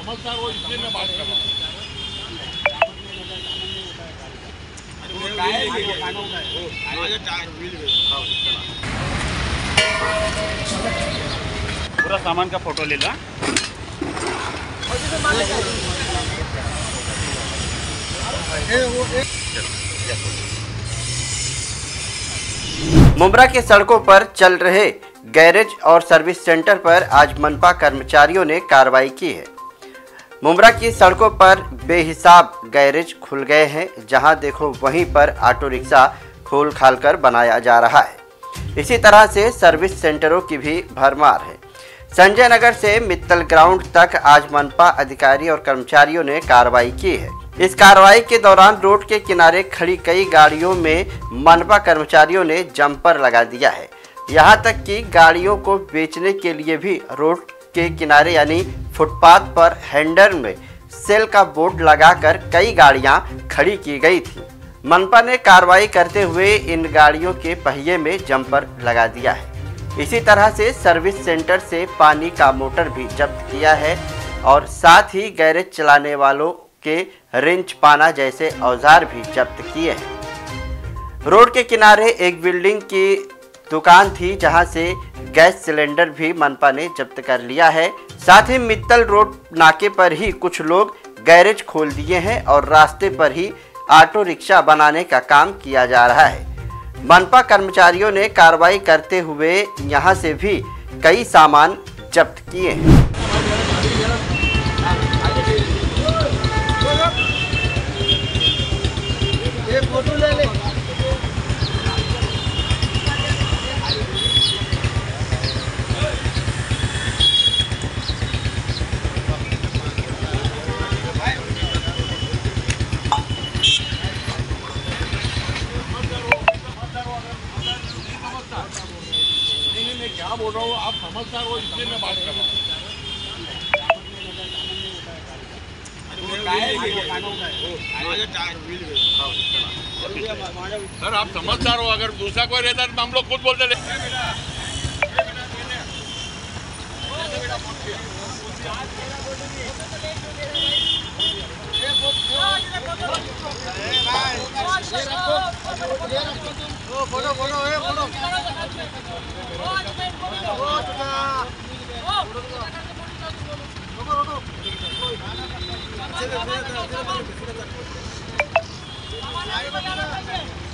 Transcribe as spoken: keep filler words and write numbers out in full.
समझदार हो इसलिए मैं बात कर रहा हूँ। पूरा सामान का फोटो ले ला। मुंब्रा के सड़कों पर चल रहे गैरेज और सर्विस सेंटर पर आज मनपा कर्मचारियों ने कार्रवाई की है। मुंब्रा की सड़कों पर बेहिसाब गैरेज खुल गए हैं, जहां देखो वहीं पर ऑटो रिक्शा खोल खाल कर बनाया जा रहा है। इसी तरह से सर्विस सेंटरों की भी भरमार है। संजय नगर से मित्तल ग्राउंड तक आज मनपा अधिकारी और कर्मचारियों ने कार्रवाई की है। इस कार्रवाई के दौरान रोड के किनारे खड़ी कई गाड़ियों में मनपा कर्मचारियों ने जंपर लगा दिया है। यहां तक कि गाड़ियों को बेचने के लिए भी रोड के किनारे यानी फुटपाथ पर हैंडल में सेल का बोर्ड लगाकर कई गाड़ियां खड़ी की गई थी। मनपा ने कार्रवाई करते हुए इन गाड़ियों के पहिए में जंपर लगा दिया है। इसी तरह से सर्विस सेंटर से पानी का मोटर भी जब्त किया है और साथ ही गैरेज चलाने वालों के रिंच पाना जैसे औजार भी जब्त किए हैं। रोड के किनारे एक बिल्डिंग की दुकान थी, जहां से गैस सिलेंडर भी मनपा ने जब्त कर लिया है। साथ ही मित्तल रोड नाके पर ही कुछ लोग गैरेज खोल दिए हैं और रास्ते पर ही ऑटो रिक्शा बनाने का काम किया जा रहा है। मनपा कर्मचारियों ने कार्रवाई करते हुए यहां से भी कई सामान जब्त किए हैं। फोटो ले ले। मैं क्या बोल रहा हूँ, आप समझदार हो इसलिए मैं बात कर रहा हूँ। सर आप समझदार हो, अगर दूसरा कोई रहता तो हम लोग खुद बोलते ले। Photo photo photo photo